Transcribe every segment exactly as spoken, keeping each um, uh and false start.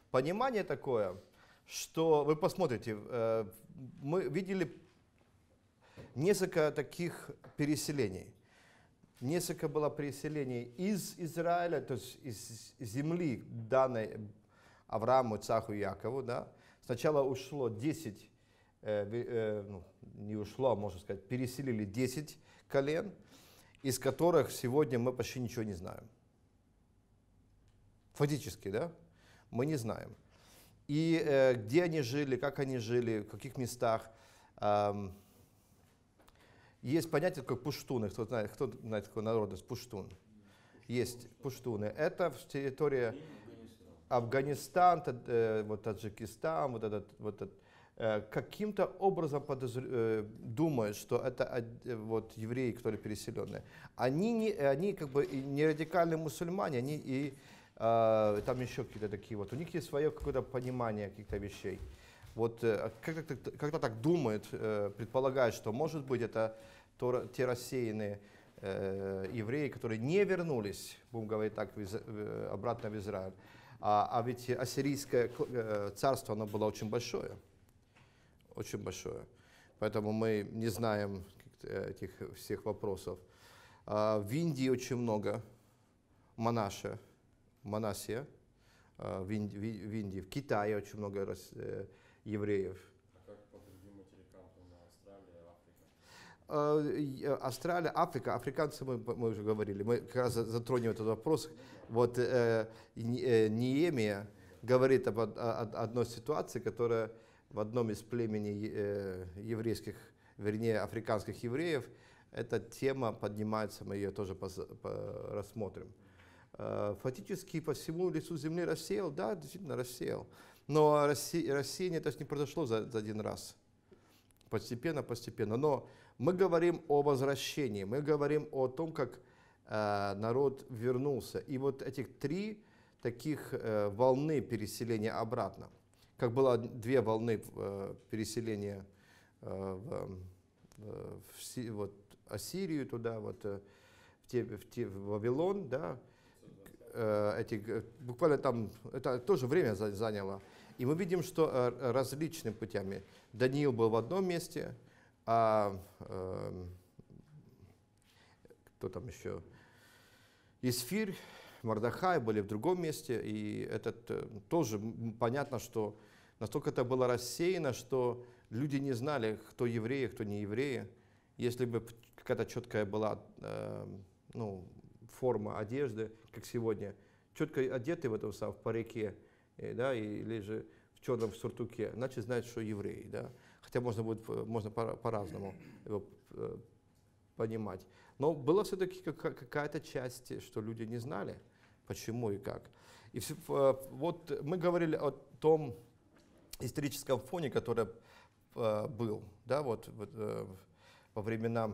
понимание такое, что вы посмотрите, э, мы видели несколько таких переселений. Несколько было переселений из Израиля, то есть из земли, данной Аврааму, Ицхаку и Якову. Да? Сначала ушло десять, э, э, ну, не ушло, можно сказать, переселили десять колен, из которых сегодня мы почти ничего не знаем. Фактически, да? Мы не знаем. И э, где они жили, как они жили, в каких местах. Эм, Есть понятие, как пуштуны. Кто знает, кто знает такой народность? Пуштун. Есть пуштуны. Это территория Афганистан, э, вот Таджикистан, вот этот, вот этот, э, каким-то образом подозр... э, думают, что это э, вот евреи, которые переселенные. Они не, они как бы не радикальные мусульмане, они и э, там еще какие-то такие вот. У них есть свое какое-то понимание каких-то вещей. Вот когда, когда так думают, предполагают, что, может быть, это то, те рассеянные э, евреи, которые не вернулись, будем говорить так, в, в, обратно в Израиль. А, а ведь ассирийское царство, оно было очень большое, очень большое. Поэтому мы не знаем этих всех вопросов. А, в Индии очень много Манаша, Манасия, а, в, Инди, в Индии, в Китае очень много э, евреев. А как по другим материкам, на Австралия, Э, Африка? Австралия, Африка, африканцы мы, мы уже говорили, мы как раз затронем этот вопрос. Вот э, Неемия говорит об, о одной ситуации, которая в одном из племени э, еврейских, вернее африканских евреев, эта тема поднимается, мы ее тоже пос, по, рассмотрим. Э, фактически по всему лицу земли рассеял, да, действительно рассеял. Но рассеяние это не произошло за, за один раз. Постепенно, постепенно. Но мы говорим о возвращении, мы говорим о том, как э, народ вернулся. И вот этих три таких э, волны переселения обратно. Как было две волны э, переселения э, в, в, в вот, Ассирию, туда, вот, э, в, те, в, те, в Вавилон, да, э, эти, буквально там, это тоже время заняло. И мы видим, что э, различными путями. Даниил был в одном месте, а э, кто там еще? Исфирь, Мордехай были в другом месте. И этот э, тоже понятно, что настолько это было рассеяно, что люди не знали, кто евреи, кто не евреи. Если бы какая-то четкая была э, ну, форма одежды, как сегодня, четко одеты в этом в парике, да, или же в черном сюртуке, значит знать, что евреи, да. Хотя можно будет, можно по-разному его понимать. Но была все-таки какая-то часть, что люди не знали, почему и как. И вот мы говорили о том историческом фоне, который был, да, вот, вот во времена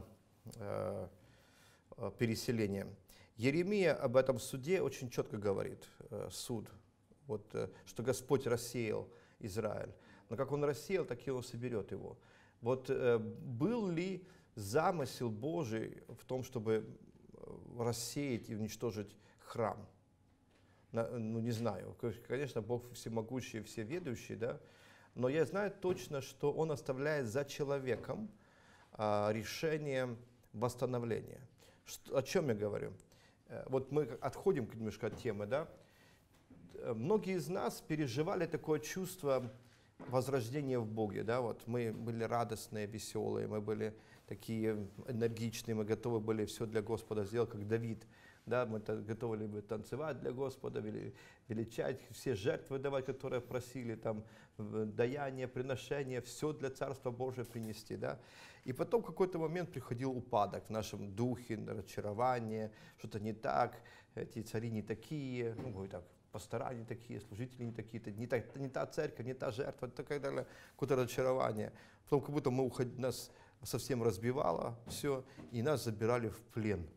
переселения. Еремия об этом суде очень четко говорит, суд. Вот, что Господь рассеял Израиль. Но как Он рассеял, так и Он соберет его. Вот был ли замысел Божий в том, чтобы рассеять и уничтожить храм? Ну, не знаю. Конечно, Бог всемогущий, всеведущий, да? Но я знаю точно, что Он оставляет за человеком решение восстановления. Что, о чем я говорю? Вот мы отходим немножко от темы, да? Многие из нас переживали такое чувство возрождения в Боге, да, вот мы были радостные, веселые, мы были такие энергичные, мы готовы были все для Господа сделать, как Давид, да, мы готовы были танцевать для Господа, величать, все жертвы давать, которые просили, там, даяние, приношение, все для Царства Божия принести, да. И потом в какой-то момент приходил упадок в нашем духе, разочарование, что-то не так, эти цари не такие, ну, говорю так, пастора не такие, служители не такие, не та, не та церковь, не та жертва, так далее, какое-то разочарование. Потом как будто мы уходили, нас совсем разбивало все, и нас забирали в плен.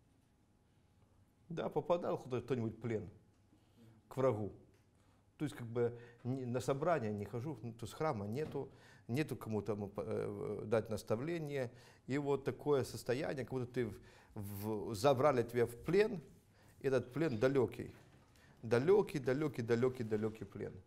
Да, попадал кто-нибудь в плен к врагу. То есть как бы на собрание не хожу, то есть храма нету, нету кому-то дать наставление. И вот такое состояние, как будто ты в, в, забрали тебя в плен, и этот плен далекий. Далекий, далекий, далекий, далекий плен.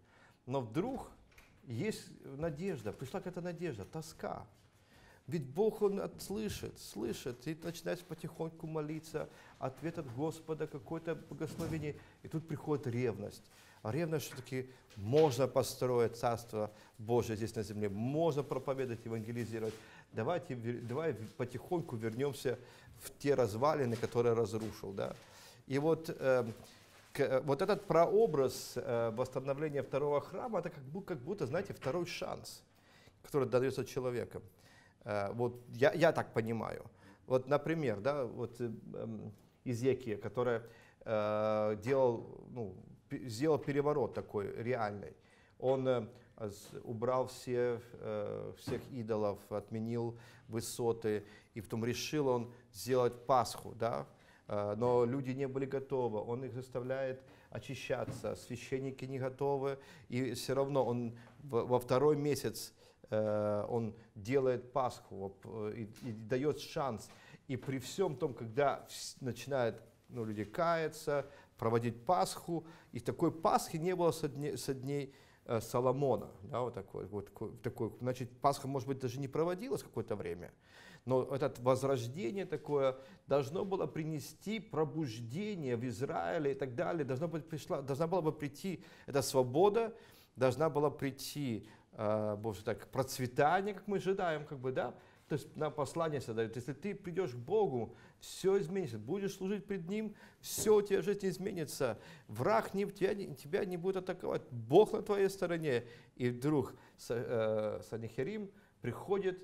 Но вдруг есть надежда, пришла какая-то надежда, тоска. Ведь Бог, Он слышит, слышит, и начинаешь потихоньку молиться, ответ от Господа, какое-то благословение, и тут приходит ревность. А ревность, что таки можно построить Царство Божие здесь на земле, можно проповедовать, евангелизировать. Давайте, давай потихоньку вернемся в те развалины, которые разрушил. Да? И вот, э, к, вот этот прообраз э, восстановления второго храма, это как будто, как будто, знаете, второй шанс, который дается человеком. Вот я, я так понимаю. Вот, например, да, вот э, Иезекия, который э, делал, ну, сделал переворот такой реальный. Он э, убрал все, э, всех идолов, отменил высоты, и потом решил он сделать Пасху, да? э, но люди не были готовы, он их заставляет очищаться, священники не готовы, и все равно он в, во второй месяц он делает Пасху и, и дает шанс. И при всем том, когда начинают ну, люди каяться, проводить Пасху, и такой Пасхи не было со дней, со дней э, Соломона. Да, вот такой, вот, такой, значит, Пасха, может быть, даже не проводилась какое-то время, но это возрождение такое должно было принести пробуждение в Израиле и так далее. Должна, быть, пришла, должна была бы прийти эта свобода, должна была прийти Боже, так, процветание, как мы ожидаем, как бы, да, то есть нам послание дает. Если ты придешь к Богу, все изменится, будешь служить пред Ним, все у тебя жизнь изменится, враг не, тебя, тебя не будет атаковать, Бог на твоей стороне. И вдруг Санхерим приходит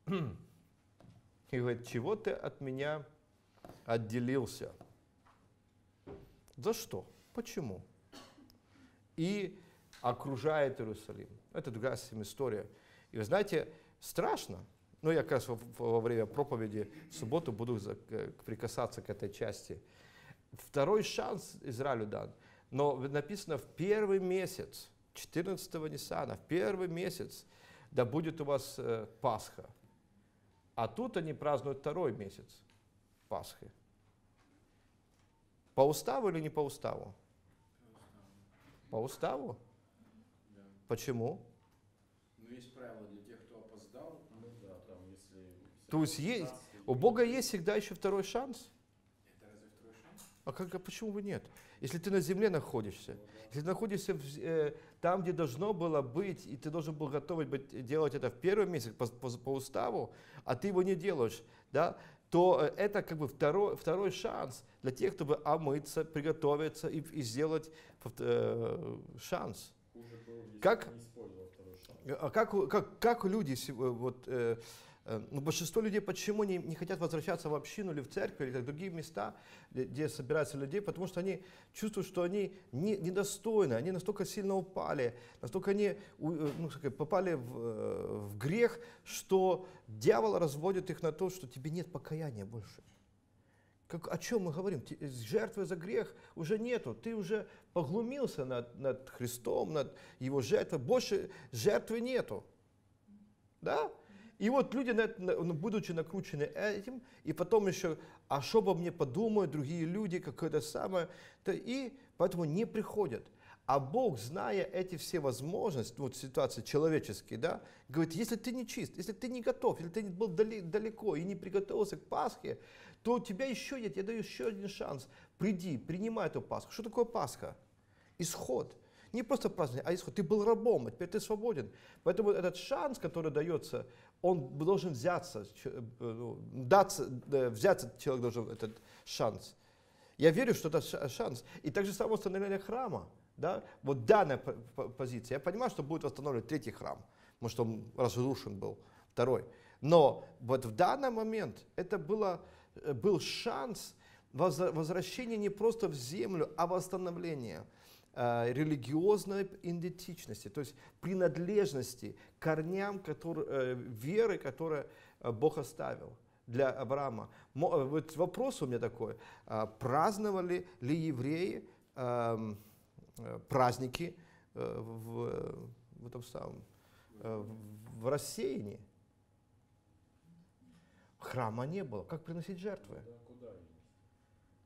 и говорит, чего ты от меня отделился? За что? Почему? И окружает Иерусалим. Это другая совсем история. И вы знаете, страшно. Ну, я как раз во, во время проповеди в субботу буду за, прикасаться к этой части. Второй шанс Израилю дан. Но написано в первый месяц, четырнадцатого Ниссана, в первый месяц, да будет у вас э, Пасха. А тут они празднуют второй месяц Пасхи. По уставу или не по уставу? По уставу? Почему? Ну, есть правила для тех, кто опоздал. Ну да, там, если... То есть, есть, у Бога есть всегда еще второй шанс? Это разве второй шанс? А как, а почему бы нет? Если ты на земле находишься, если ты находишься в, э, там, где должно было быть, и ты должен был готов быть, делать это в первый месяц по, по, по уставу, а ты его не делаешь, да, то это как бы второй, второй шанс для тех, чтобы омыться, приготовиться и, и сделать э, шанс. Как, а как, как, как люди, вот, э, э, ну, большинство людей почему не, не хотят возвращаться в общину или в церковь, или в другие места, где, где собираются людей, потому что они чувствуют, что они не, недостойны, они настолько сильно упали, настолько они ну, попали в, в грех, что дьявол разводит их на то, что тебе нет покаяния больше. Как, о чем мы говорим? Жертвы за грех уже нету. Ты уже поглумился над, над Христом, над Его жертвой. Больше жертвы нету. Да? И вот люди, будучи накручены этим, и потом еще, а что обо мне подумают другие люди, какое-то самое, и поэтому не приходят. А Бог, зная эти все возможности, вот ситуации человеческие, да, говорит, если ты не чист, если ты не готов, если ты был далеко и не приготовился к Пасхе, то у тебя еще нет, я даю еще один шанс. Приди, принимай эту Пасху. Что такое Пасха? Исход. Не просто праздник, а исход. Ты был рабом, а теперь ты свободен. Поэтому этот шанс, который дается, он должен взяться, даться, взяться человек должен этот шанс. Я верю, что это шанс. И так же само восстановление храма. Да? Вот данная позиция. Я понимаю, что будет восстановлен третий храм, потому что он разрушен был, второй. Но вот в данный момент это было, был шанс возвращения не просто в землю, а восстановления э, религиозной идентичности, то есть принадлежности к корням которые, э, веры, которые Бог оставил для Авраама. Вот вопрос у меня такой, праздновали ли евреи э, праздники э, в, в этом самом, э, в рассеянии? Храма не было. Как приносить жертвы? Да, куда?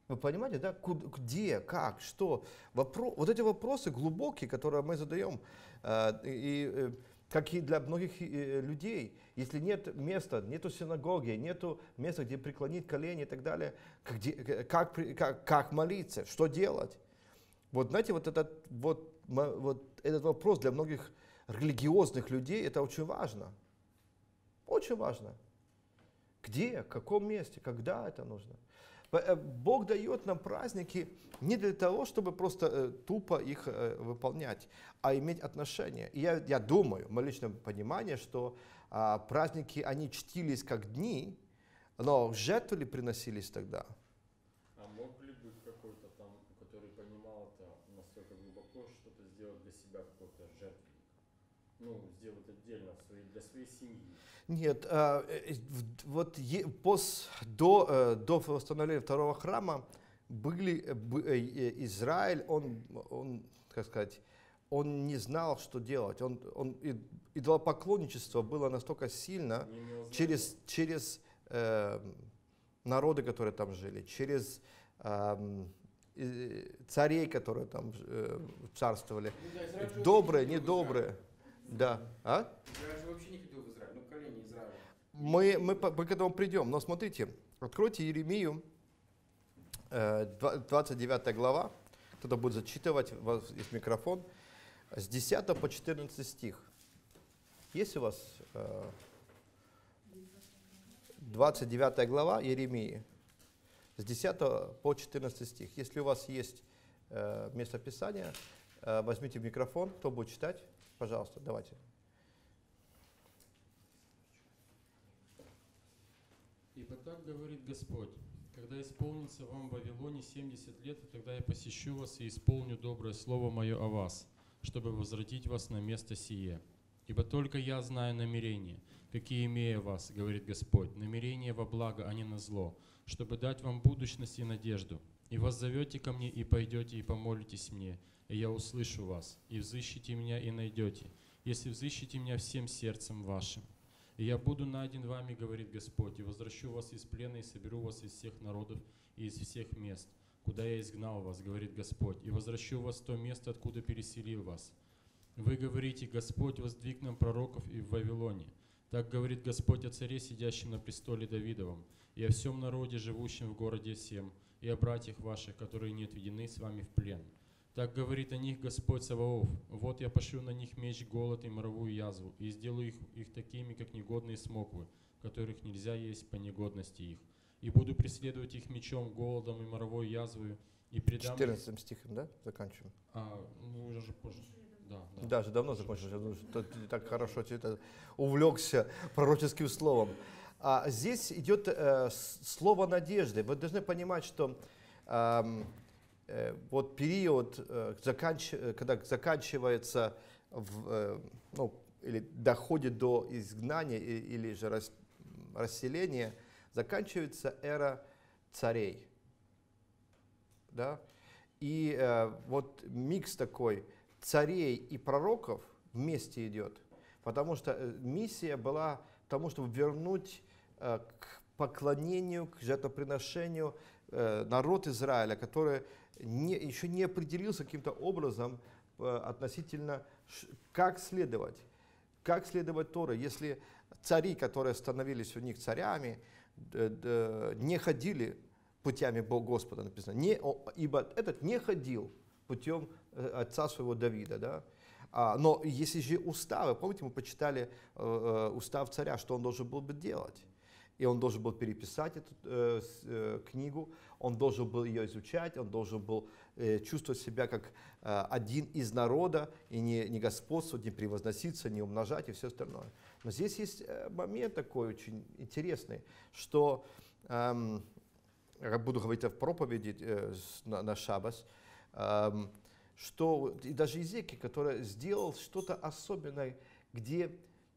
Вы понимаете, да? Куда, где, как, что? Вопро... Вот эти вопросы глубокие, которые мы задаем, э, и, э, как и для многих э, людей, если нет места, нету синагоги, нету места, где преклонить колени и так далее, где, как, как, как молиться, что делать? Вот знаете, вот этот, вот, вот этот вопрос для многих религиозных людей, это очень важно. Очень важно. Где, в каком месте, когда это нужно? Бог дает нам праздники не для того, чтобы просто э, тупо их э, выполнять, а иметь отношения. И я, я думаю, в моем личном понимании, что э, праздники, они чтились как дни, но жертвы ли приносились тогда? А мог ли быть какой-то там, который понимал это настолько глубоко, что-то сделать для себя, какой-то жертвенник? Ну, сделать отдельно своей, для своей семьи? Нет, э, э, вот е, пос, до, э, до восстановления второго храма были, э, э, Израиль, он, он, как сказать, он не знал, что делать. Он, он, идолопоклонничество было настолько сильно через, через э, народы, которые там жили, через э, царей, которые там э, царствовали, Ну, да, добрые, недобрые. Да. А? Израиль же вообще не ходил в Израиль, ну колени Израиля. Мы, мы, мы к этому придем, но смотрите, откройте Иеремию, двадцать девятая глава, кто-то будет зачитывать, у вас есть микрофон, с десятого по четырнадцатый стих. Есть у вас двадцать девятая глава Иеремии, с десятого по четырнадцатый стих. Если у вас есть местописание, возьмите микрофон, кто будет читать, пожалуйста, давайте. Ибо так говорит Господь, когда исполнится вам в Вавилоне семьдесят лет, и тогда я посещу вас и исполню доброе слово мое о вас, чтобы возвратить вас на место сие. Ибо только я знаю намерения, какие имею вас, говорит Господь, намерения во благо, а не на зло, чтобы дать вам будущность и надежду. И воззовете ко мне, и пойдете, и помолитесь мне, и я услышу вас, и взыщите меня, и найдете, если взыщите меня всем сердцем вашим. И я буду найден вами, говорит Господь, и возвращу вас из плена, и соберу вас из всех народов и из всех мест, куда я изгнал вас, говорит Господь, и возвращу вас в то место, откуда переселил вас. Вы говорите, Господь воздвиг нам пророков и в Вавилоне. Так говорит Господь о царе, сидящем на престоле Давидовом, и о всем народе, живущем в городе Сем, и о братьях ваших, которые не отведены с вами в плен. Так говорит о них Господь Саваоф: вот я пошлю на них меч, голод и моровую язву, и сделаю их, их такими, как негодные смоквы, которых нельзя есть по негодности их. И буду преследовать их мечом, голодом и моровой язвою, и предам их... четырнадцатым стихом, да? Заканчиваем. А, ну, уже позже. Да, да. Даже давно закончил, ты так хорошо ты увлекся пророческим словом. А здесь идет э, слово надежды. Вы должны понимать, что э, э, вот период, э, заканч... когда заканчивается, в, э, ну, или доходит до изгнания или же рас... расселения, заканчивается эра царей. Да? И э, вот микс такой царей и пророков вместе идет, потому что миссия была тому, чтобы вернуть э, к поклонению, к жертвоприношению э, народ Израиля, который не, еще не определился каким-то образом э, относительно, как следовать, как следовать Торе, если цари, которые становились у них царями, э, э, не ходили путями Бога Господа, написано, не, ибо этот не ходил путем отца своего Давида, да? А, но если же уставы, помните, мы почитали э, устав царя, что он должен был бы делать? И он должен был переписать эту э, э, книгу, он должен был ее изучать, он должен был э, чувствовать себя как э, один из народа, и не, не господствовать, не превозноситься, не умножать и все остальное. Но здесь есть момент такой очень интересный, что, эм, я буду говорить в проповеди э, на, на Шаббас, эм, что и даже Иезекииль, который сделал что-то особенное, где,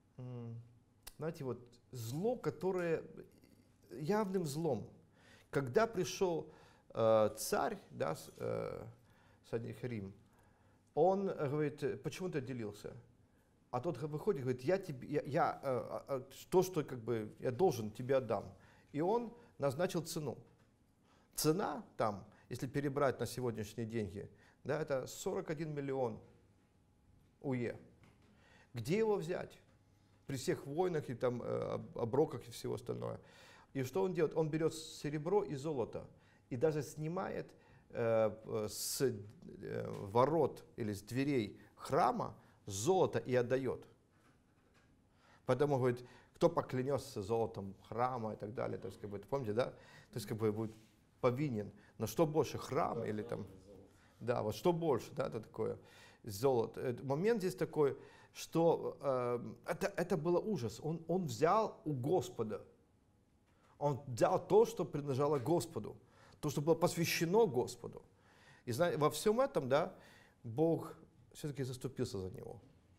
знаете, вот зло, которое явным злом. Когда пришел э, царь, да, э, Саднихарим, он говорит, почему ты отделился? А тот выходит и говорит, я, тебе, я, я э, то, что как бы я должен, тебе отдам. И он назначил цену. цена там, если перебрать на сегодняшние деньги, да, это сорок один миллион УЕ. Где его взять? При всех войнах и там э, оброках и всего остальное. И что он делает? Он берет серебро и золото и даже снимает э, с э, ворот или с дверей храма золото и отдает. Поэтому говорит, кто поклянется золотом храма и так далее, то есть, как бы, помните, да? То есть, как бы, будет повинен. Но что больше, храм или там, да, вот что больше, да, это такое золото. Этот момент здесь такой, что э, это, это было ужас. Он, он взял у Господа, он взял то, что принадлежало Господу, то, что было посвящено Господу. И знаете, во всем этом, да, Бог все-таки заступился за него.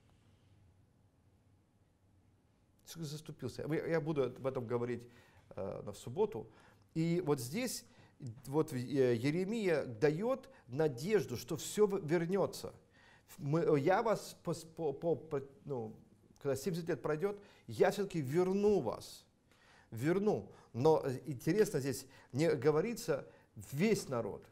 Все-таки заступился. Я буду об этом говорить э, в субботу. И вот здесь вот Еремия дает надежду, что все вернется. Мы, я вас, по, по, по, ну, когда семьдесят лет пройдет, я все-таки верну вас. Верну. Но интересно здесь, не говорится весь народ.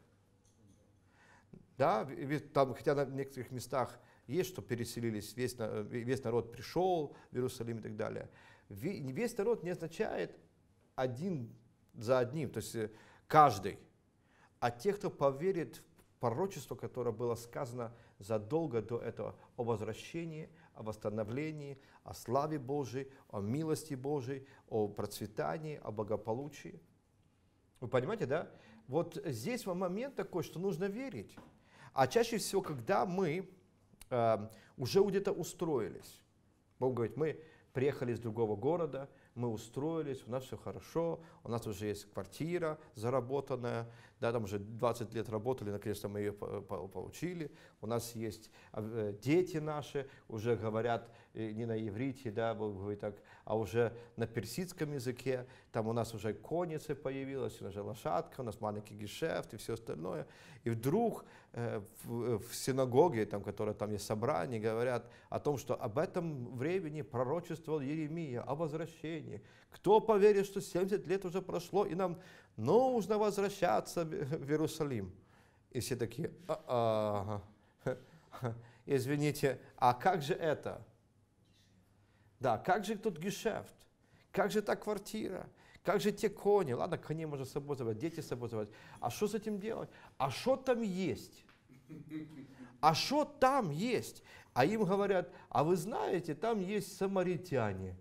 Да, там, хотя на некоторых местах есть, что переселились, весь, весь народ пришел в Иерусалим и так далее. Весь народ не означает один за одним, то есть каждый. А те, кто поверит в пророчество, которое было сказано задолго до этого, о возвращении, о восстановлении, о славе Божией, о милости Божией, о процветании, о благополучии. Вы понимаете, да? Вот здесь момент такой, что нужно верить. А чаще всего, когда мы э, уже где-то устроились, Бог говорит, мы приехали из другого города, мы устроились, у нас все хорошо, у нас уже есть квартира заработанная, да, там уже двадцать лет работали, наконец-то мы ее получили, у нас есть дети наши, уже говорят не на иврите, да, Бог говорит так, а уже на персидском языке, там у нас уже конница появилась, уже лошадка, у нас маленький гешефт и все остальное. И вдруг э, в, в синагоге, там, которая там есть собрание, говорят о том, что об этом времени пророчествовал Еремия, о возвращении. Кто поверит, что семьдесят лет уже прошло, и нам нужно возвращаться в Иерусалим? И все такие, а -а, извините, а как же это? Да, как же тот гешефт? Как же та квартира? Как же те кони? Ладно, коней можно с собой забрать, дети с собой забрать. А что с этим делать? А что там есть? А что там есть? А им говорят, а вы знаете, там есть самаритяне.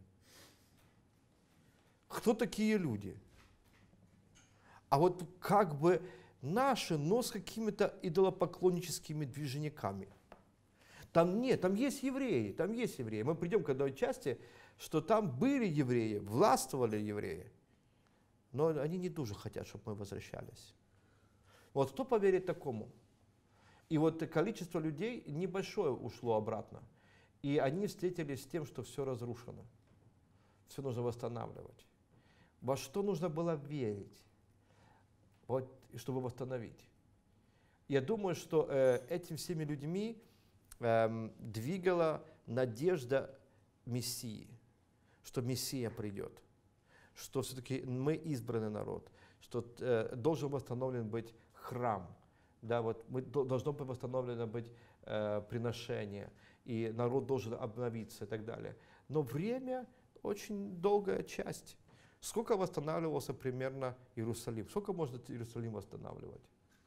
Кто такие люди? А вот как бы наши, но с какими-то идолопоклонническими движеняками. Там нет, там есть евреи, там есть евреи. Мы придем к одной части, что там были евреи, властвовали евреи, но они не дуже хотят, чтобы мы возвращались. Вот кто поверит такому? И вот количество людей небольшое ушло обратно. И они встретились с тем, что все разрушено. Все нужно восстанавливать. Во что нужно было верить, вот, чтобы восстановить? Я думаю, что э, этими всеми людьми э, двигала надежда Мессии, что Мессия придет, что все-таки мы избранный народ, что э, должен восстановлен быть храм, да, вот мы, должно быть восстановлено быть э, приношение, и народ должен обновиться и так далее. Но время очень долгая часть. Сколько восстанавливался примерно Иерусалим? Сколько можно Иерусалим восстанавливать?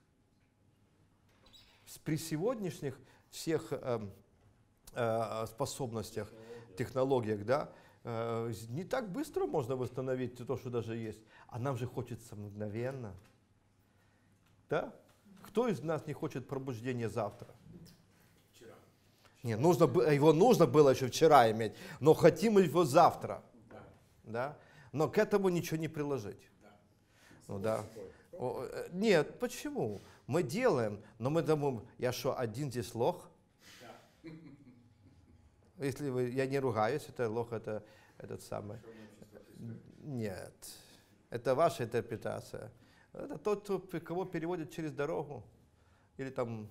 При сегодняшних всех э, э, способностях, технологиях, да, э, не так быстро можно восстановить то, что даже есть. А нам же хочется мгновенно. Да? Кто из нас не хочет пробуждения завтра? Вчера. Не, нужно, его нужно было еще вчера иметь, но хотим его завтра. Да. Да? Но к этому ничего не приложить. Да. Ну, да. О, нет, почему? Мы делаем, но мы думаем, я что, один здесь лох? Да. Если вы, я не ругаюсь, это лох, это этот самый. Нет, это ваша интерпретация. Это тот, кто, кого переводят через дорогу или там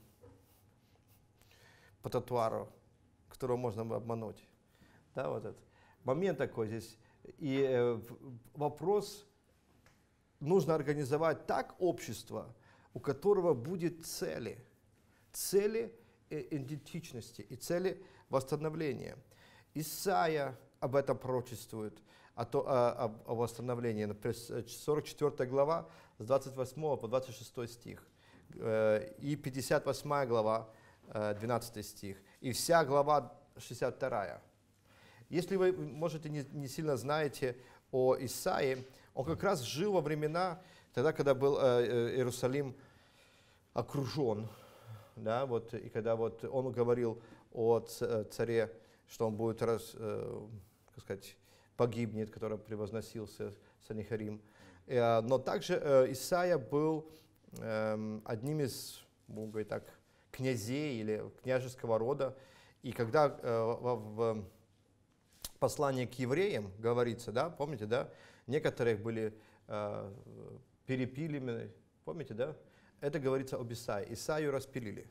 по тротуару, которого можно обмануть. Да, вот этот момент такой здесь. И э, вопрос нужно организовать так общество, у которого будет цели, цели идентичности и цели восстановления. Исайя об этом пророчествует, о, то, о, о, о восстановлении. Например, сорок четвёртая глава, с двадцать восьмого по двадцать шестой стих, и пятьдесят восьмая глава, двенадцатый стих, и вся глава шестьдесят вторая. Если вы, можете, не, не сильно знаете о Исаии, он как раз жил во времена, тогда, когда был э, Иерусалим окружен, да, вот, и когда вот он говорил о царе, что он будет, раз, э, как сказать, погибнет, который превозносился Санихарим. Э, но также э, Исаия был э, одним из, будем говорить так, князей или княжеского рода, и когда э, в, в послании к евреям говорится, да, помните, да, некоторые были э, перепилены, помните, да, это говорится об Исаии. Исаию распилили.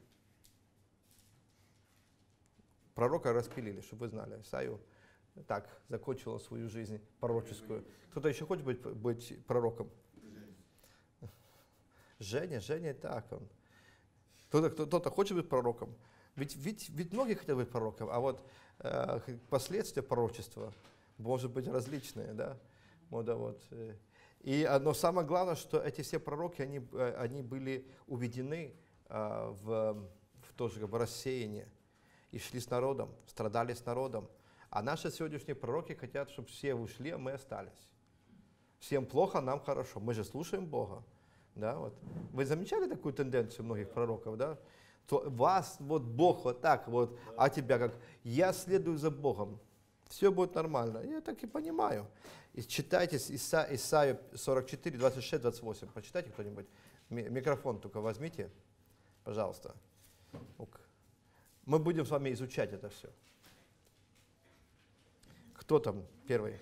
Пророка распилили, чтобы вы знали. Исаию так закончила свою жизнь пророческую. Кто-то еще хочет быть, быть пророком? Женя, Женя, так он. Кто-то, кто-то хочет быть пророком. Ведь, ведь, ведь многие хотят быть пророком, а вот э, последствия пророчества может быть различные, да? Вот, да, вот. И, но самое главное, что эти все пророки, они, они были уведены э, в, в то же как бы, рассеяние и шли с народом, страдали с народом. А наши сегодняшние пророки хотят, чтобы все ушли, а мы остались. Всем плохо, нам хорошо. Мы же слушаем Бога. Да, вот. Вы замечали такую тенденцию многих пророков, да? То вас, вот Бог вот так вот, а тебя как, я следую за Богом, все будет нормально. Я так и понимаю. И читайте Иса, Исаию сорок четыре, двадцать шесть, двадцать восемь. Почитайте кто-нибудь. Микрофон только возьмите, пожалуйста. Мы будем с вами изучать это все. Кто там первый?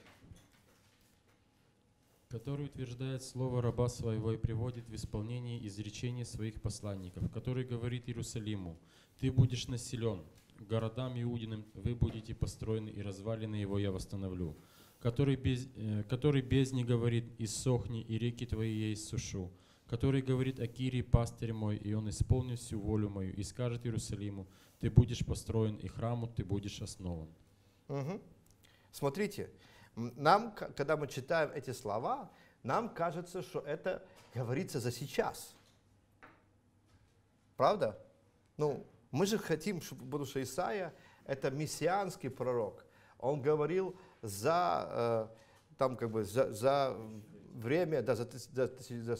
Который утверждает слово раба своего и приводит в исполнение изречения своих посланников, который говорит Иерусалиму: «Ты будешь населен, городам Иудиным вы будете построены, и развалины его я восстановлю». Который без, э, который бездне говорит: «Иссохни, и реки твои я иссушу». Который говорит о Кире, пастырь мой, и он исполнит всю волю мою, и скажет Иерусалиму: «Ты будешь построен, и храму ты будешь основан». Угу. Смотрите. Нам, когда мы читаем эти слова, нам кажется, что это говорится за сейчас. Правда? Ну, мы же хотим, чтобы, потому что Исаия – это мессианский пророк. Он говорил за, э, там, как бы, за, за время, да, за, за, за,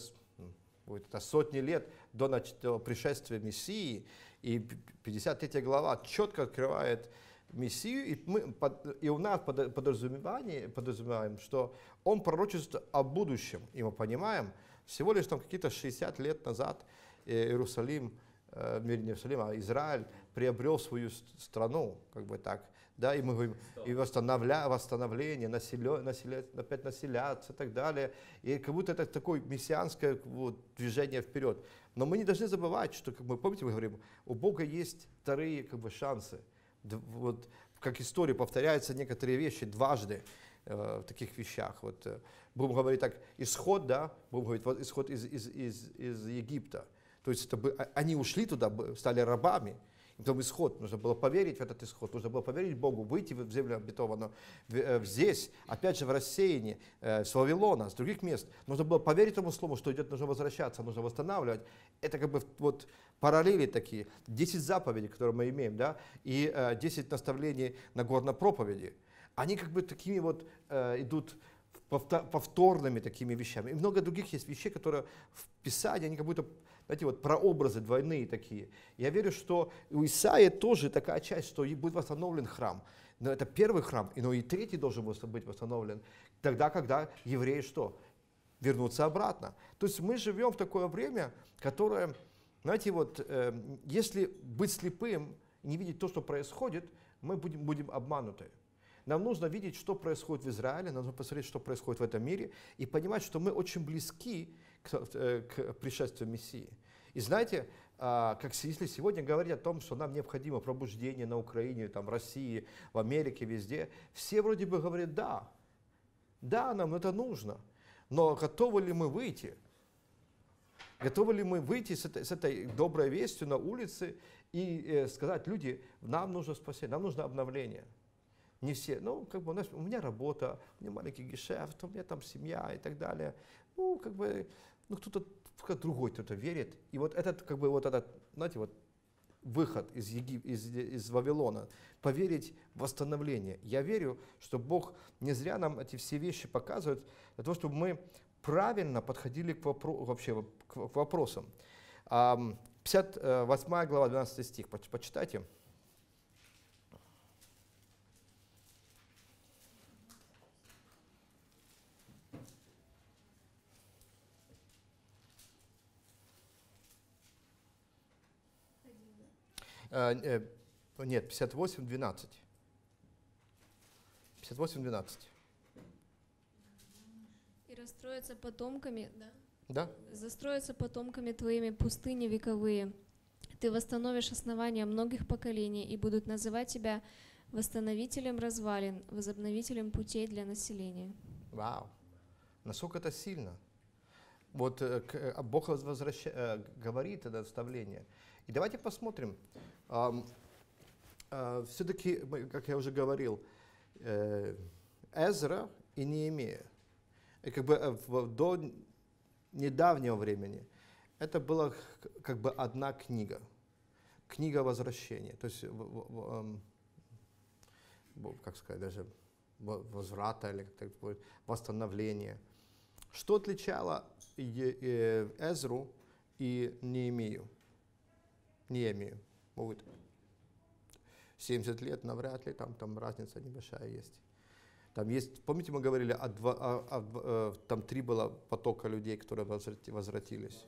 за сотни лет до, до пришествия Мессии. И пятьдесят третья глава четко открывает Мессию, и, мы, и у нас подразумевание, подразумеваем, что он пророчествует о будущем, и мы понимаем, всего лишь там какие-то шестьдесят лет назад Иерусалим, э, мир не Иерусалим, а Израиль приобрел свою страну, как бы так, да, и мы говорим, и восстановля, восстановление, населя, населя, опять населяться и так далее, и как будто это такое мессианское вот, движение вперед. Но мы не должны забывать, что, как мы, помните, мы говорим, у Бога есть вторые как бы, шансы. Вот, как история повторяются некоторые вещи дважды э, в таких вещах. Вот, э, будем говорить так, исход, да, будем говорить, вот, исход из, из, из, из Египта. То есть это, они ушли туда, стали рабами. И потом исход, нужно было поверить в этот исход, нужно было поверить Богу, выйти в землю обетованную. Здесь, опять же, в рассеянии, с Вавилона, с других мест, нужно было поверить этому слову, что идет, нужно возвращаться, нужно восстанавливать. Это как бы вот параллели такие, десять заповедей, которые мы имеем, да, и десять наставлений на горной проповеди. Они как бы такими вот идут повторными такими вещами. И много других есть вещей, которые в Писании, они как будто, знаете, вот прообразы двойные такие. Я верю, что у Исаии тоже такая часть, что будет восстановлен храм. Но это первый храм, но и третий должен быть восстановлен. Тогда, когда евреи что? Вернутся обратно. То есть мы живем в такое время, которое, знаете, вот, э, если быть слепым, не видеть то, что происходит, мы будем, будем обмануты. Нам нужно видеть, что происходит в Израиле, нам нужно посмотреть, что происходит в этом мире, и понимать, что мы очень близки к, к пришествию Мессии. И знаете, как если сегодня говорить о том, что нам необходимо пробуждение на Украине, там, в России, в Америке, везде, все вроде бы говорят, да, да, нам это нужно. Но готовы ли мы выйти? Готовы ли мы выйти с этой, с этой доброй вестью на улице и э, сказать, люди, нам нужно спасение, нам нужно обновление. Не все, ну, как бы, у, нас, у меня работа, у меня маленький гешефт, у меня там семья и так далее. Ну, как бы, ну, кто-то, кто-то другой кто-то верит. И вот этот, как бы, вот этот, знаете, вот выход из, Егип... из, из Вавилона, поверить в восстановление. Я верю, что Бог не зря нам эти все вещи показывает, для того, чтобы мы правильно подходили к, вопро... вообще, к вопросам. пятьдесят восьмая глава, двенадцатый стих, почитайте. Нет, пятьдесят восемь, двенадцать. пятьдесят восемь, двенадцать. И расстроятся потомками, да? Да? Застроятся потомками твоими пустыни вековые. Ты восстановишь основания многих поколений, и будут называть тебя восстановителем развалин, возобновителем путей для населения. Вау! Насколько это сильно. Вот э, Бог возвраща, э, говорит это наставление. И давайте посмотрим. Э, э, все-таки, как я уже говорил, э, Эзра и Неемия, и как бы э, в, до недавнего времени, это была как бы одна книга. Книга возвращения. То есть, в, в, в, как сказать, даже возврата или как будет, восстановления. Что отличало Эзру и Неемию? Неемию. Может, семьдесят лет навряд ли, там, там разница небольшая есть. Там есть, помните, мы говорили, о два, о, о, там три было потока людей, которые возвратились.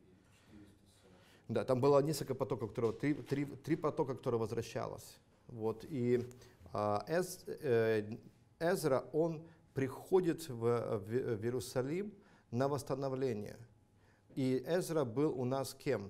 Да, там было несколько потоков, которые, три, три, три потока, которые возвращалось. Вот, и а, Эз, э, Эзра, он приходит в, в, в Иерусалим на восстановление. И Эзра был у нас кем?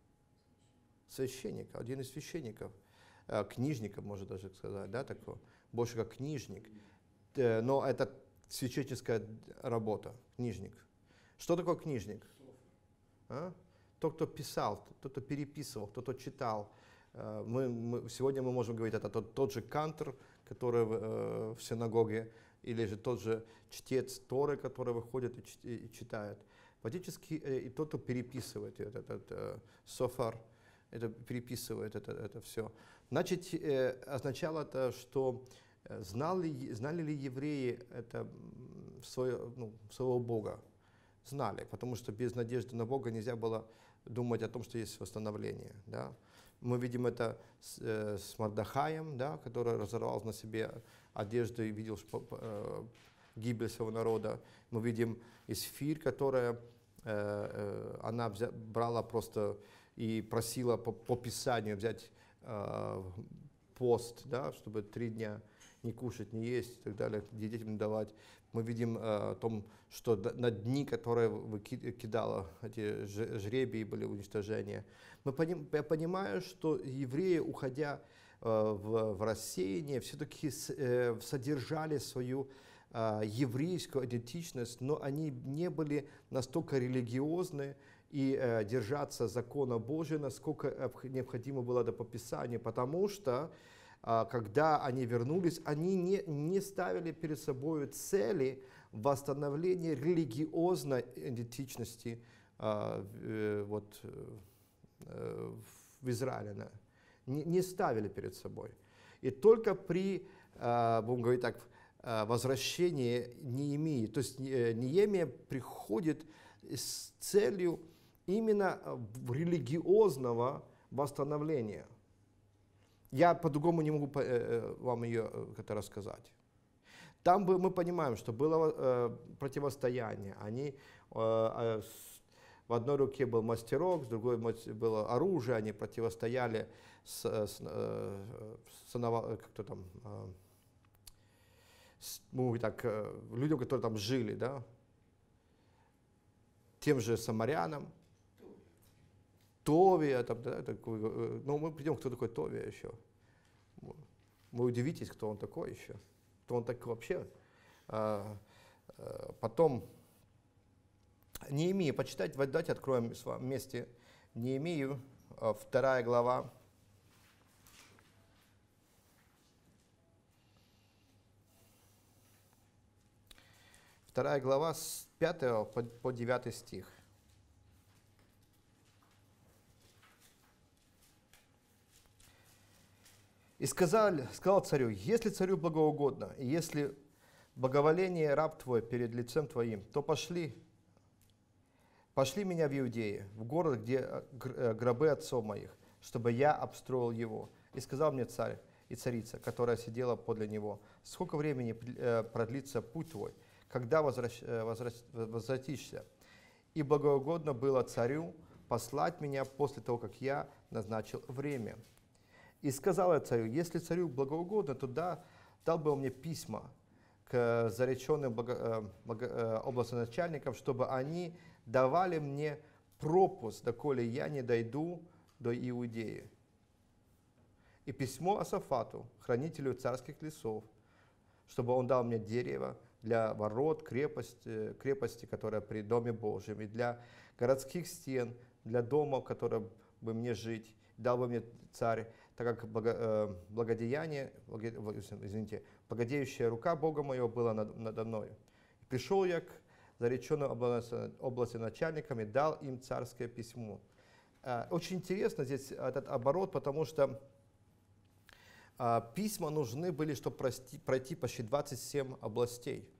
Священник, один из священников, э, книжников, можно даже сказать, да, такой, больше как книжник. Э, но это священническая работа, книжник. Что такое книжник? А? Тот, кто писал, тот, кто переписывал, тот, кто читал. Э, мы, мы, сегодня мы можем говорить, это тот, тот же кантор, который в, э, в синагоге, или же тот же чтец Торы, который выходит и, чит, и читает. Фактически э, и тот, кто переписывает этот, этот э, софар, это переписывает это, это все. Значит, э, означало это, что э, знали, знали ли евреи это свое, ну, своего Бога? Знали, потому что без надежды на Бога нельзя было думать о том, что есть восстановление. Да? Мы видим это с, э, с Мордехаем, да, который разорвал на себе одежду и видел э, гибель своего народа. Мы видим Эсфирь, которая э, э, она взя, брала просто и просила по, по Писанию взять э, пост, да, чтобы три дня не кушать, не есть и так далее, детям не давать. Мы видим э, о том, что на дни, которые кидала эти жребии, были уничтожения. Мы поним, я понимаю, что евреи, уходя э, в, в рассеяние, все-таки с, э, содержали свою э, еврейскую идентичность, но они не были настолько религиозны и э, держаться закона Божия, насколько необходимо было это по Писанию, потому что когда они вернулись, они не, не ставили перед собой цели восстановления религиозной идентичности э, э, вот, э, в Израиле. Не, не ставили перед собой. И только при, э, будем говорить так, возвращении Неемии, то есть Неемия приходит с целью именно религиозного восстановления. Я по-другому не могу э, вам ее это рассказать. Там бы мы понимаем, что было э, противостояние. Они, э, в одной руке был мастерок, с другой было оружие, они противостояли с, с, э, с как-то там, э, с, ну, так, э, людям, которые там жили, да? Тем же самарянам. Товия, там, да, такой, ну мы придем, кто такой Товия еще. Вы удивитесь, кто он такой еще. Кто он такой вообще. А, а, потом Неемия, почитать, давайте откроем с вами вместе Неемию, э, вторая глава. Вторая глава с пятого по, по девятый стих. «И сказал, сказал царю, если царю благоугодно, и если благоволение раб твой перед лицем твоим, то пошли, пошли меня в Иудею, в город, где гробы отцов моих, чтобы я обстроил его. И сказал мне царь и царица, которая сидела подле него, сколько времени продлится путь твой, когда возвращ, возвращ, возвратишься? И благоугодно было царю послать меня после того, как я назначил время. И сказал я царю, если царю благоугодно, то да, дал бы он мне письма к зареченным благо, благо, областноначальникам, чтобы они давали мне пропуск, доколе я не дойду до Иудеи. И письмо Асафату, хранителю царских лесов, чтобы он дал мне дерево для ворот крепости, крепости, которая при Доме Божьем, и для городских стен, для дома, в котором бы мне жить, дал бы мне царь, так как благо, э, благодеяние, благо, извините, благодеющая рука Бога моего была над, надо мною. И пришел я к зареченным области начальникам и дал им царское письмо. Э, очень интересно здесь этот оборот, потому что э, письма нужны были, чтобы прости, пройти почти двадцать семь областей.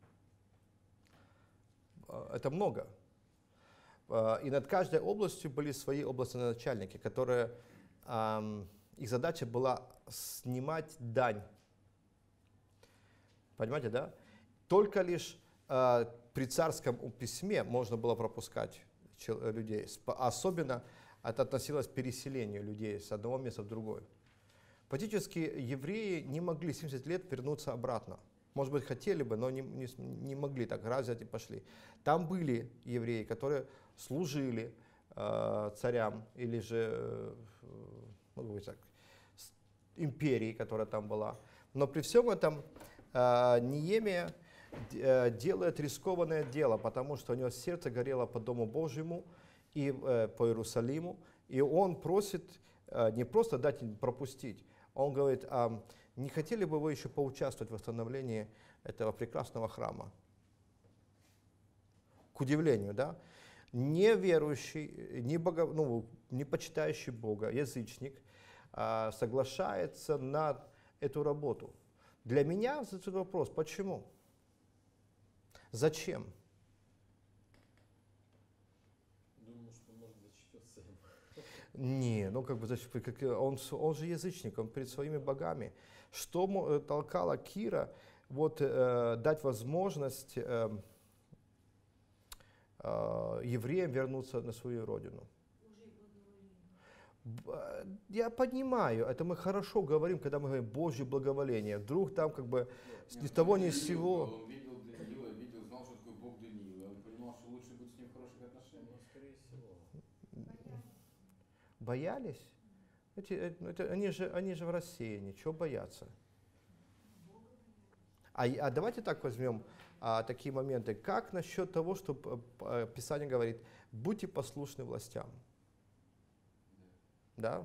Э, это много. Э, и над каждой областью были свои областноначальники, которые... Э, Их задача была снимать дань. Понимаете, да? Только лишь э, при царском письме можно было пропускать людей. Особенно это относилось к переселению людей с одного места в другое. Фактически евреи не могли семьдесят лет вернуться обратно. Может быть, хотели бы, но не, не, не могли так раз взять и пошли. Там были евреи, которые служили э, царям или же... Э, могу так, империи, которая там была. Но при всем этом э, Неемия э, делает рискованное дело, потому что у него сердце горело по Дому Божьему и э, по Иерусалиму, и он просит э, не просто дать им пропустить, он говорит, а не хотели бы вы еще поучаствовать в восстановлении этого прекрасного храма? К удивлению, да? Неверующий, не, бого, ну, не почитающий Бога, язычник, соглашается на эту работу. Для меня этот вопрос, почему? Зачем? Думаю, что может зачтется им. Не, ну как бы он, он же язычник, он перед своими богами. Что толкало Кира вот, э, дать возможность э, э, евреям вернуться на свою родину? Я понимаю, это мы хорошо говорим, когда мы говорим Божье благоволение. Вдруг там как бы ни с того ни с сего. Он видел Даниила, видел, знал, что такое Бог Даниила. Он понимал, что лучше быть с ним в хороших отношениях. Ну, скорее всего. Боялись? Эти, это, они, же, они же в рассеянии, чего бояться? А, а давайте так возьмем а, такие моменты. Как насчет того, что а, Писание говорит, будьте послушны властям? Да?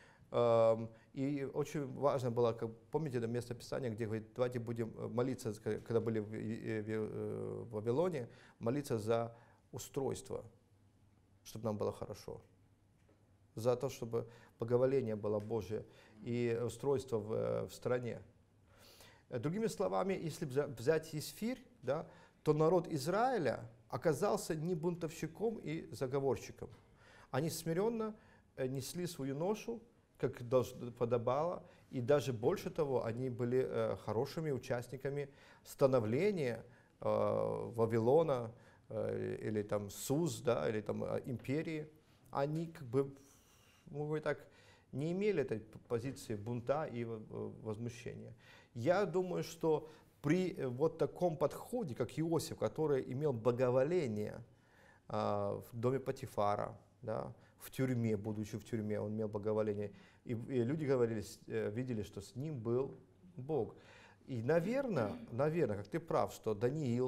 И очень важно было, как, помните, это место Писания, где говорит, давайте будем молиться, когда были в Вавилоне, молиться за устройство, чтобы нам было хорошо. За то, чтобы благоволение было Божие и устройство в, в стране. Другими словами, если взять Есфирь, да, то народ Израиля оказался не бунтовщиком и заговорщиком. Они смиренно несли свою ношу, как подобало, и даже больше того, они были э, хорошими участниками становления э, Вавилона э, или там Суз, да, или там э, империи. Они как бы, мы так, не имели этой позиции бунта и э, возмущения. Я думаю, что при э, вот таком подходе, как Иосиф, который имел благоволение э, в доме Потифара, да, в тюрьме, будучи в тюрьме, он имел благоволение. И, и люди говорили, видели, что с ним был Бог. И, наверное, наверное, как ты прав, что Даниил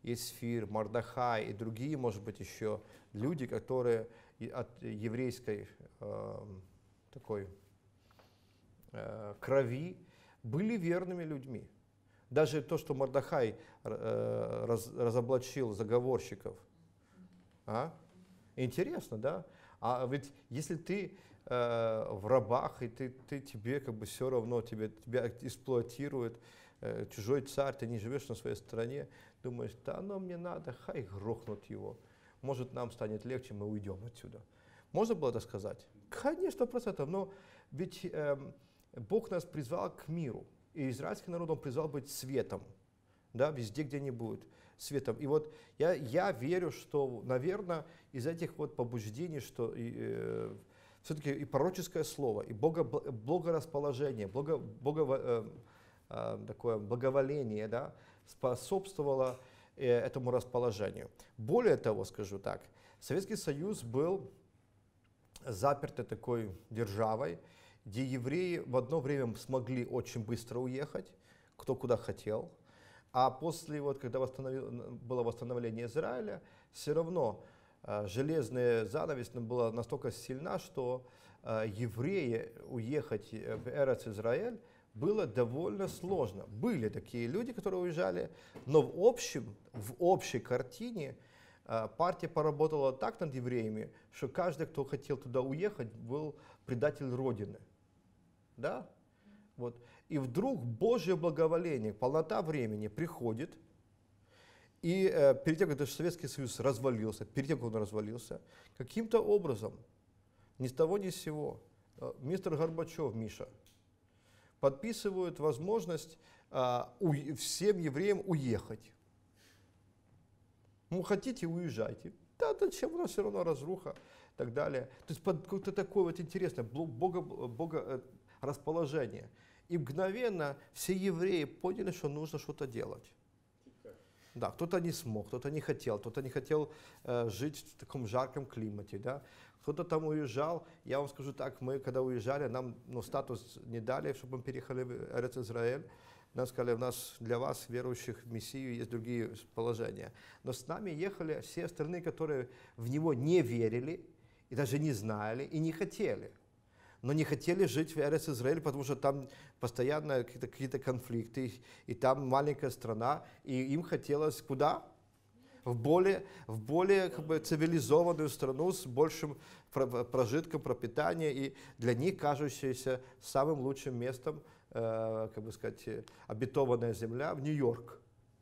Есфир, Мордехай и другие, может быть, еще люди, которые от еврейской э, такой э, крови были верными людьми. Даже то, что Мордехай э, раз, разоблачил заговорщиков. А? Интересно, да? А ведь если ты э, в рабах, и ты, ты, тебе как бы все равно, тебе, тебя эксплуатирует э, чужой царь, ты не живешь на своей стороне, думаешь, да оно мне надо, хай грохнут его. Может, нам станет легче, мы уйдем отсюда. Можно было это сказать? Конечно, процентов. Но ведь э, Бог нас призвал к миру. И израильский народ Он призвал быть светом. Да, везде, где они будут, светом. И вот я, я верю, что, наверное, из этих вот побуждений, что и, э, все-таки и пророческое слово, и бого, благорасположение, благо, бого, э, э, такое благоволение, да, способствовало э, этому расположению. Более того, скажу так, Советский Союз был запертой такой державой, где евреи в одно время смогли очень быстро уехать, кто куда хотел. А после, вот, когда восстановил, было восстановление Израиля, все равно э, железная занавес была настолько сильна, что э, евреи уехать в Эрец Израиль было довольно сложно. Были такие люди, которые уезжали, но в общем, в общей картине э, партия поработала так над евреями, что каждый, кто хотел туда уехать, был предатель Родины. Да? Вот. И вдруг Божье благоволение, полнота времени приходит, и э, перед тем, как Советский Союз развалился, перед тем, как он развалился, каким-то образом, ни с того ни с сего, э, мистер Горбачев, Миша, подписывают возможность э, у, всем евреям уехать. Ну, хотите, уезжайте. Да, зачем, у нас все равно разруха и так далее. То есть какое-то такое вот интересное бога, бога расположение. И мгновенно все евреи поняли, что нужно что-то делать. Да, кто-то не смог, кто-то не хотел, кто-то не хотел э, жить в таком жарком климате, да. Кто-то там уезжал. Я вам скажу так, мы когда уезжали, нам ну, статус не дали, чтобы мы переехали в Эрец Израиль. Нам сказали, у нас для вас, верующих в Мессию, есть другие положения. Но с нами ехали все остальные, которые в Него не верили, и даже не знали, и не хотели. Но не хотели жить в Эрец Израиль, потому что там постоянно какие-то, какие-то конфликты, и там маленькая страна, и им хотелось куда? В более, в более как бы, цивилизованную страну с большим прожитком, пропитания, и для них кажущееся самым лучшим местом, э, как бы сказать, обетованная земля, в Нью-Йорк.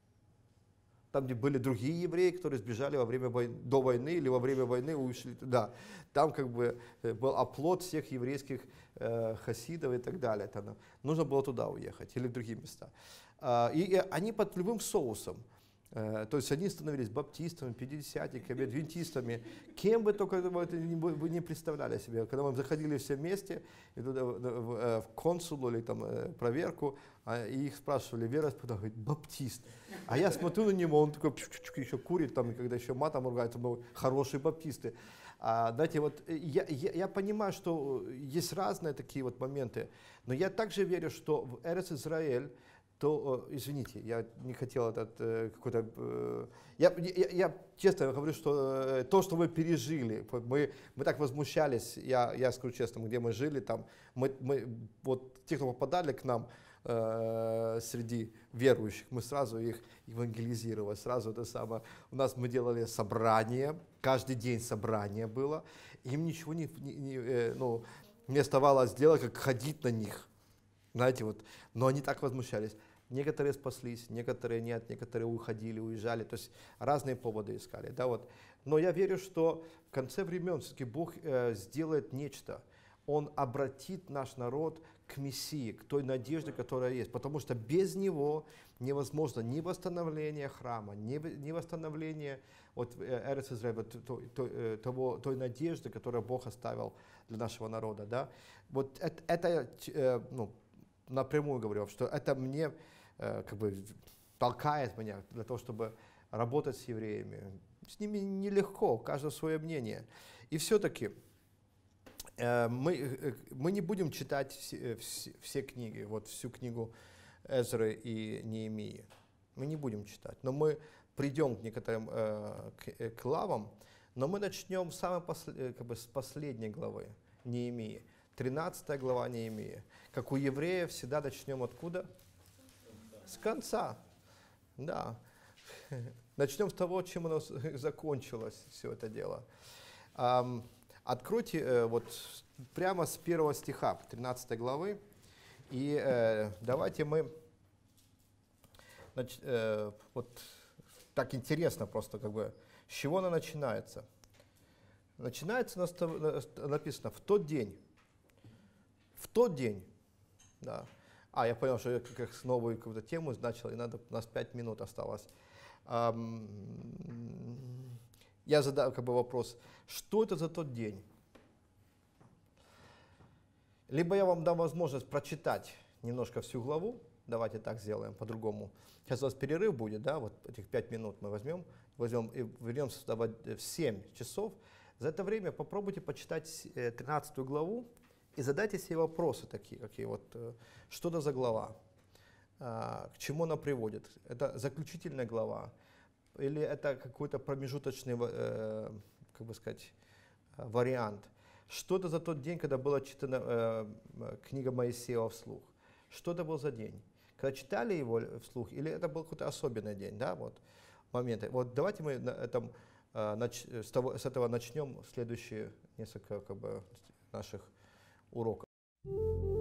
Там, где были другие евреи, которые сбежали во время войны, до войны или во время войны ушли туда. Там как бы был оплот всех еврейских э, хасидов и так далее. Там, нужно было туда уехать или в другие места. А, и, и они под любым соусом. Э, то есть они становились баптистами, пятидесятниками, адвентистами. Кем бы только вы не представляли себе. Когда мы заходили все вместе и туда, в, в, в консулу или там, проверку, а, и их спрашивали, вера, он говорит, баптист. А я смотрю на него, он такой еще курит, там, и когда еще матом ругается, ну, хорошие баптисты. А, знаете, вот я, я, я понимаю, что есть разные такие вот моменты, но я также верю, что в Эрец Израиль, то, извините, я не хотел этот какой-то... Э, я, я, я честно говорю, что то, что мы пережили, мы, мы так возмущались, я, я скажу честно, где мы жили, там, мы, мы, вот те, кто попадали к нам, э, среди верующих, мы сразу их евангелизировали, сразу это самое. У нас мы делали собрание, каждый день собрание было, им ничего не, не, не, э, ну, не оставалось делать, как ходить на них, знаете, вот, но они так возмущались. Некоторые спаслись, некоторые нет, некоторые уходили, уезжали, то есть разные поводы искали, да, вот. Но я верю, что в конце времен все-таки Бог э, сделает нечто. Он обратит наш народ к Мессии, к той надежде, которая есть, потому что без Него невозможно ни восстановление храма, ни, ни восстановление вот, Эрец Израиль, той, той, того, той надежды, которую Бог оставил для нашего народа, да. Вот это, это э, ну, напрямую говорю, что это мне как бы толкает меня для того, чтобы работать с евреями. С ними нелегко, у каждого свое мнение. И все-таки э, мы, мы не будем читать все, все, все книги, вот всю книгу Эзры и Неемии. Мы не будем читать. Но мы придем к некоторым э, к, э, к главам, но мы начнем с самой посл- как бы, с последней главы Неемии, тринадцатая глава Неемии. Как у евреев всегда начнем откуда? С конца. Да. Начнем с того, чем оно закончилось, все это дело. Um, откройте э, вот прямо с первого стиха тринадцатой главы, и э, давайте мы, нач, э, вот так интересно просто, как бы, с чего она начинается. Начинается, написано, в тот день, в тот день, да. А, я понял, что я как с новую какую-то тему начал, и надо, у нас пять минут осталось. Um, я задал как бы вопрос, что это за тот день? Либо я вам дам возможность прочитать немножко всю главу, давайте так сделаем, по-другому. Сейчас у вас перерыв будет, да, вот этих пять минут мы возьмем, возьмем и вернемся сюда в семь часов. За это время попробуйте почитать тринадцатую главу и задайте себе вопросы такие, какие вот, что это за глава, к чему она приводит. Это заключительная глава, или это какой-то промежуточный, э, как бы сказать, вариант. Что это за тот день, когда была читана э, книга Моисеева вслух? Что это был за день? Когда читали его вслух, или это был какой-то особенный день, да, вот, моменты. Вот давайте мы на этом, э, нач, с, того, с этого начнем следующие несколько как бы, наших уроков.